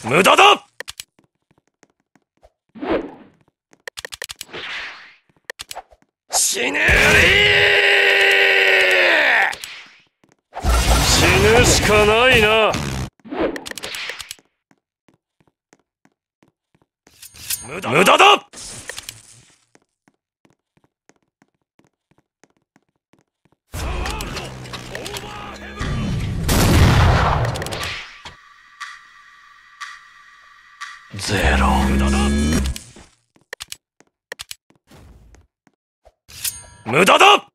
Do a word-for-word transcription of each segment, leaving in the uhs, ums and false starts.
無駄だ。死ねー。死ぬしかないな。無駄だ。無駄だ。ゼロ。無駄だ。無駄だ。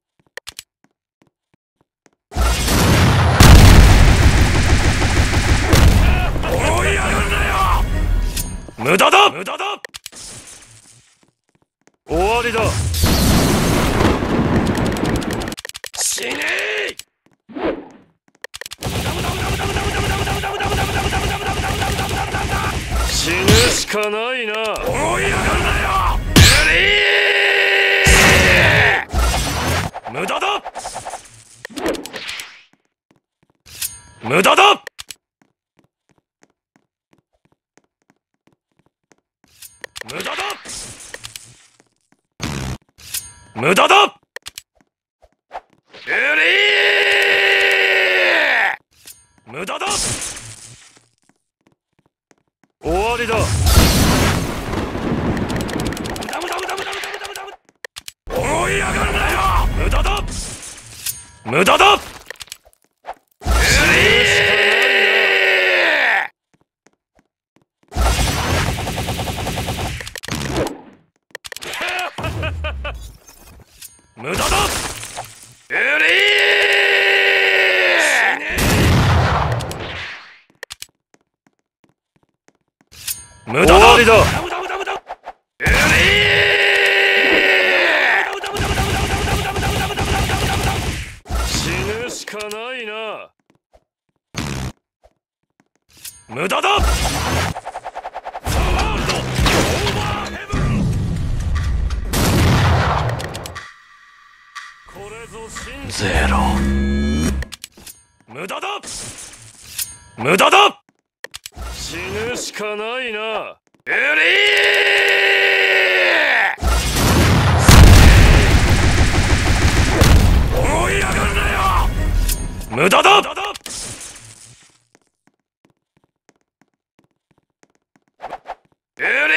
追い上がるなよ。無駄だ。無駄だ。終わりだ。死ねー。死ぬしかないな。追い上がるなよ。無駄だ。無駄だ。無駄だ。無駄だ。無駄だ。終わりだ。追い上がるなよ。無駄だ。無駄だ。無駄だ。無駄だ。終わりだ。死ぬしかないな。無駄だ。ゼロ。無駄だ。無駄だ。死ぬしかないな。エリー。追い上がるなよ。無駄だ。エリ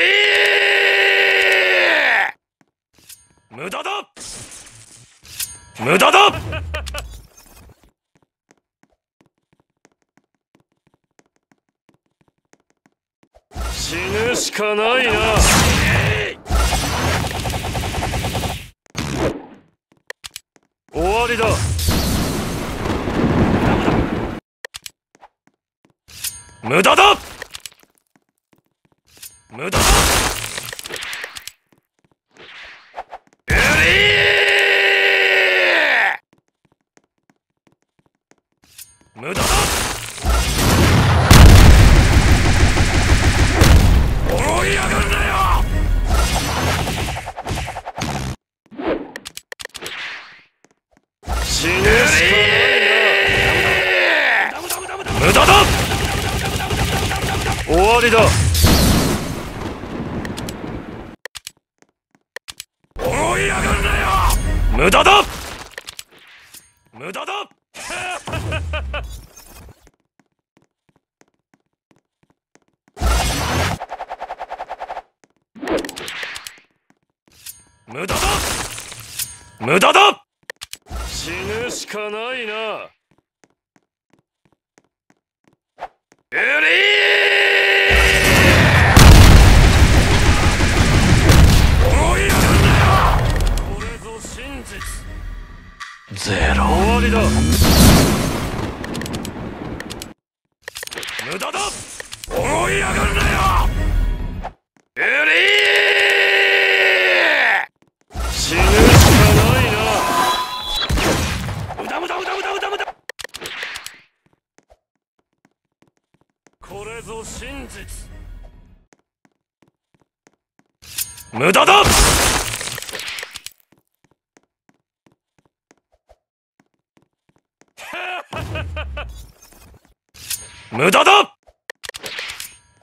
ー。無駄だ。無駄だ。死ぬしかないな。終わりだ。無駄だ。無駄だ。無駄だ。追い上がるなよ。死ぬしかないな。無駄だ。終わりだ。追い上がるなよ。無駄だ。無駄だ。無駄だ。無駄だ。死ぬしかないな。エリー。追い上がるなよ。これぞ真実。ゼロ。終わりだ。無駄だ。追い上がるなよ。エリー。死ぬしかないな。無駄無駄無駄無駄無駄無駄。これぞ真実。無駄だ。無駄だ。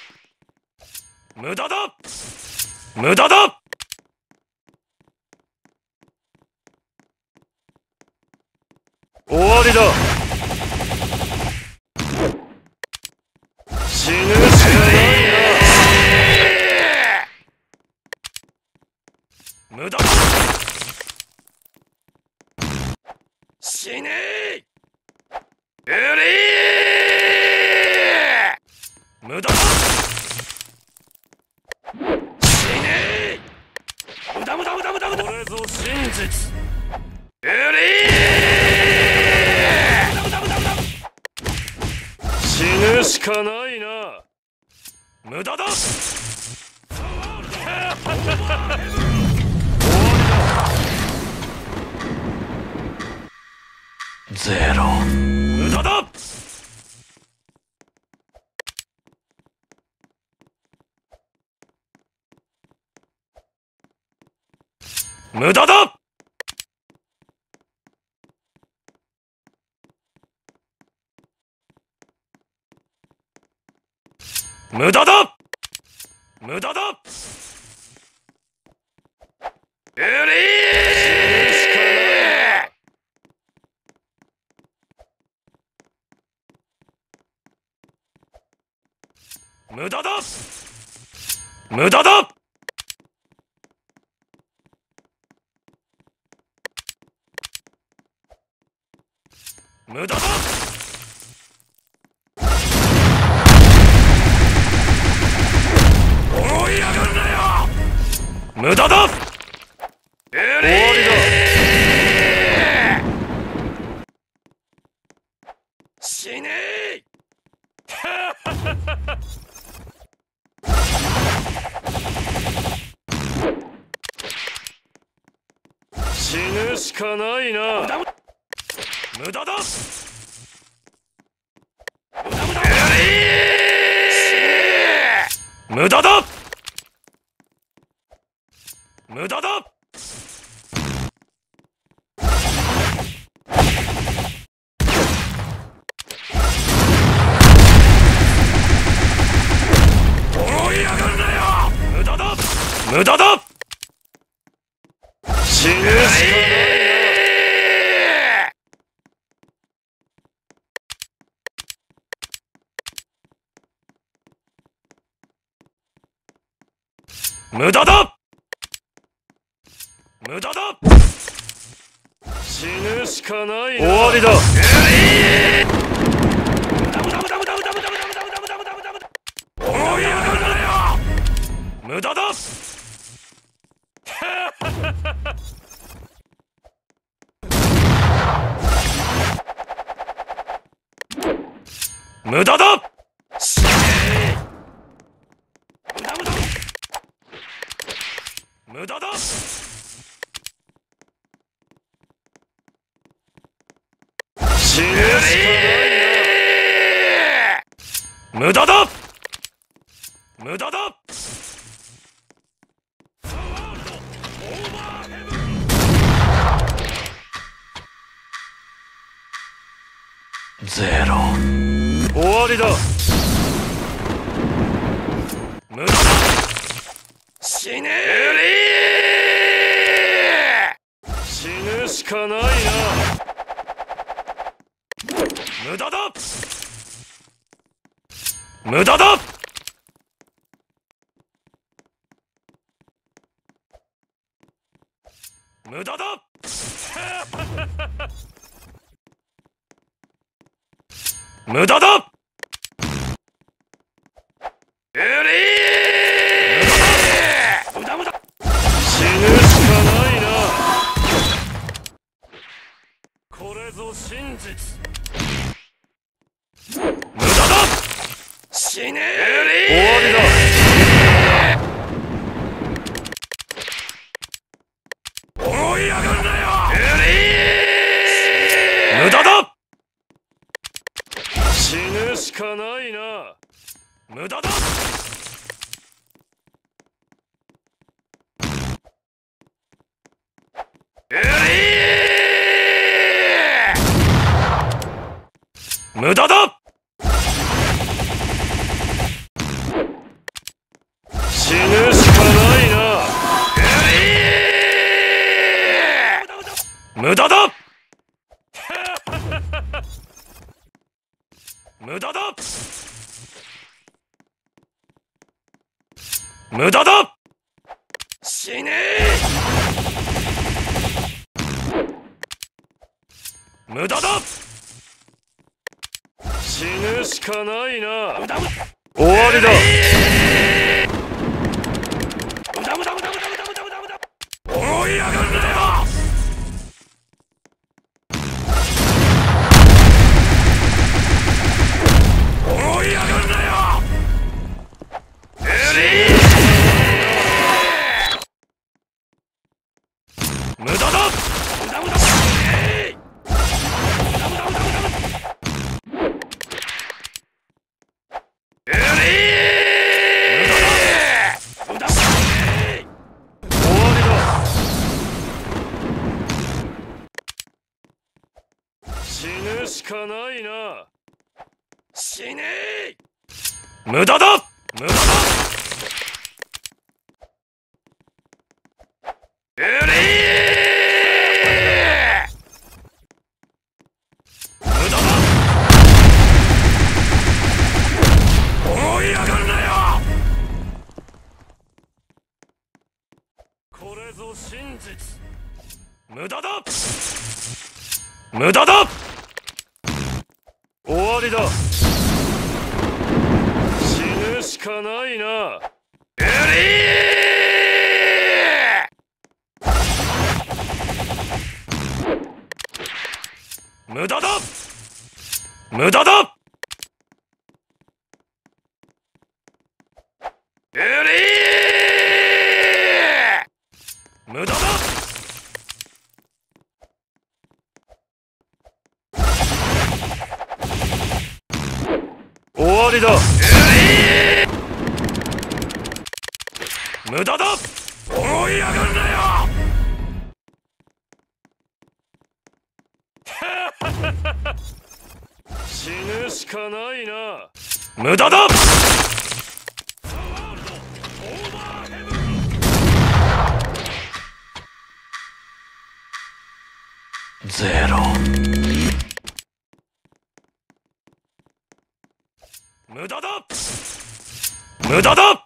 無駄だ。無駄だ。終わりだ。死ぬしかないな。無駄だ。死ねえ。うりー。無駄だ。死ねえ。無駄無駄無駄無駄無駄。これぞ真実。うりー。無駄無駄無駄無駄。死ぬしかないな。無駄だ。ゼロ。無駄だ。無駄だ。無駄だ。無駄だ。うりー。無駄だ。無駄だ。無駄だ。追い上がるなよ。無駄だ。終わりだ。死ねえ。死ぬしかないな。無駄だ。無駄だ。無駄だ。追い上がるなよ。無駄だ。無駄だ。死ぬしかないな。無駄だ。無駄だ。死ぬしかないな。終わりだ。追い上がるなよ。無駄だ。無駄だ。死ねえ。無駄無駄。無駄だ。死ぬしかないな。無駄だ。無駄だ。 ゼロ。終わりだ。無駄だ。死ねえ。死ぬしかないな。無駄だ。無駄だ。無駄だ。無駄だ。うりー。無駄無駄。死ぬしかないな。これぞ真実。無駄だ。死ねえ。終わりだ。追い上がるなよ。無駄だ。死ぬしかないな。無駄だ。無駄だ。死ぬしかないな。無駄だ。無駄だ。無駄だ。死ねえ。無駄だ。死ぬしかないな。終わりだ。追い上がるなよ。追い上がるなよ。無駄だ。無駄無駄。死ぬしかないな。死ねえ。無駄だ。無駄だ。うりー。無駄だ。追い上がるなよ。これぞ真実。無駄だ。無駄だ。終わりだ。死ぬしかないな。うりー。無駄だ。無駄だ。うりー。無駄だ。終わりだ。無駄だ。追い上がるなよ。死ぬしかないな。無駄だ。ゼロ。無駄だ。無駄だ。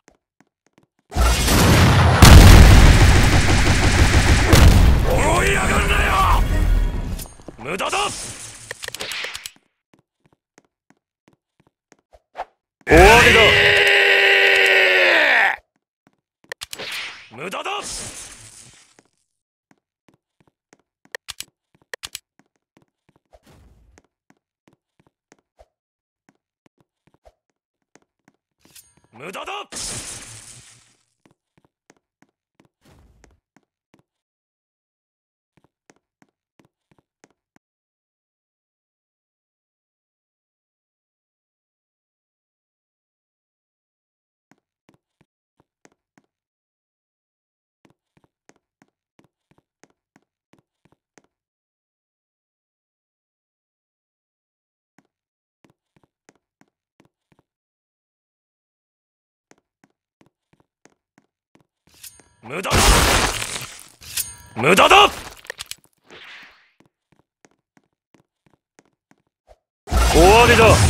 追い上がるなよ。無駄だ。終わりだ。無駄だ。無駄だ。 無駄だ無駄だ終わりだ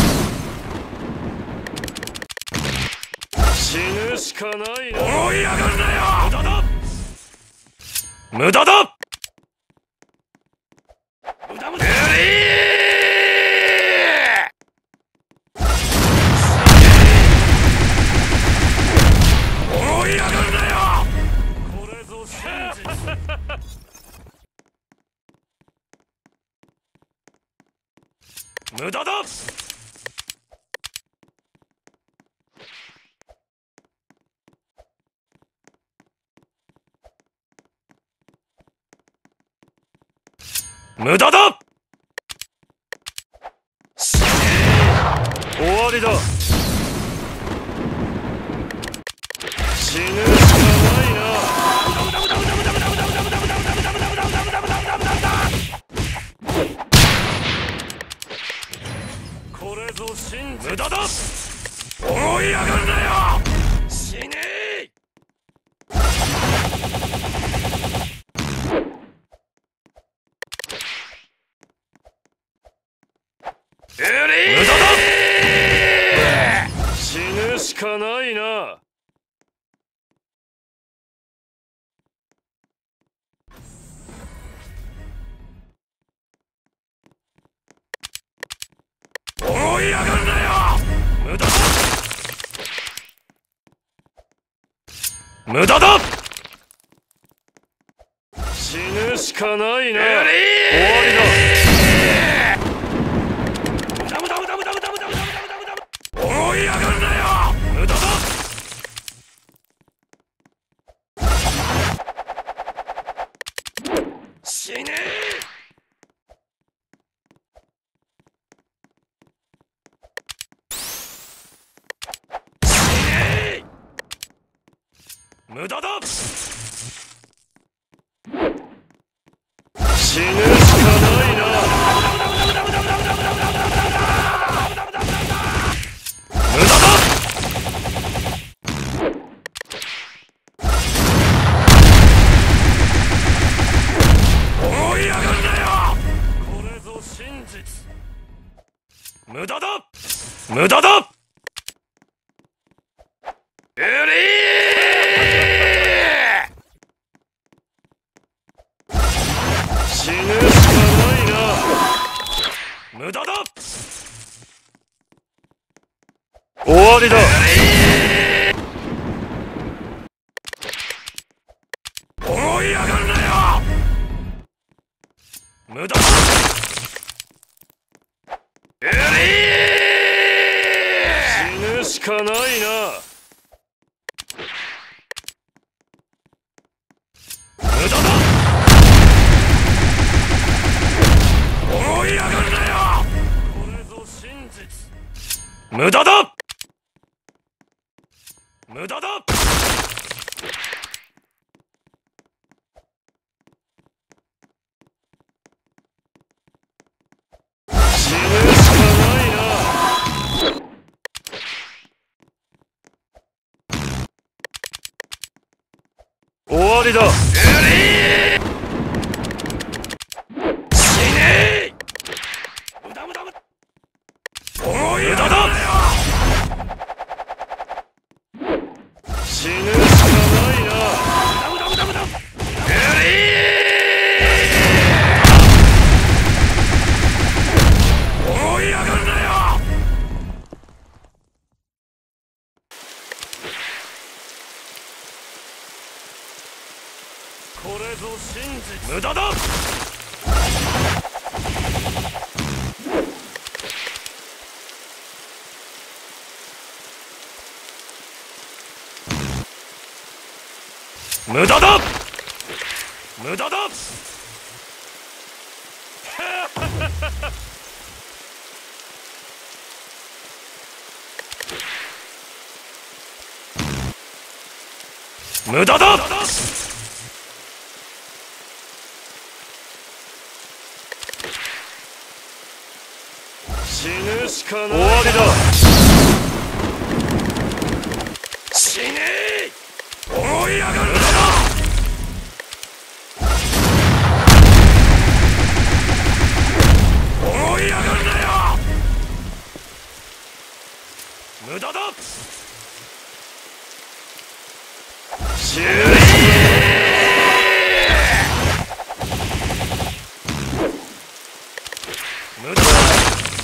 死ぬしかないな追い上がるなよ無駄だ無駄だ無駄無駄追い上がるなよこれぞ真実無駄だ無駄だ終わりだ死ぬしかないなこれぞ真実無駄だ追い上がるなよ死ね無駄だ死ぬしかないな追い上がるなよ無駄だ無駄だ死ぬしかないな終わりだ追い上がるなよ無駄だ死ねえ死ねえ無駄だ死ぬしかないな無駄だ無駄だうりー死ぬしかないな無駄だ終わりだ追い上がるなよ無駄だ死ぬしかないな無駄だ追い上がるなよこれぞ真実無駄だ無駄だ死ぬしかないな終わりだ死ねえ無駄無駄無駄無駄だ死ぬしかないな無駄無駄無駄無駄追い上がるなよこれぞ真実無駄だ無駄だ無駄だ無駄だ死ぬしかない終わりだ死ねえ追い上がる無駄だ。終了。無駄だ。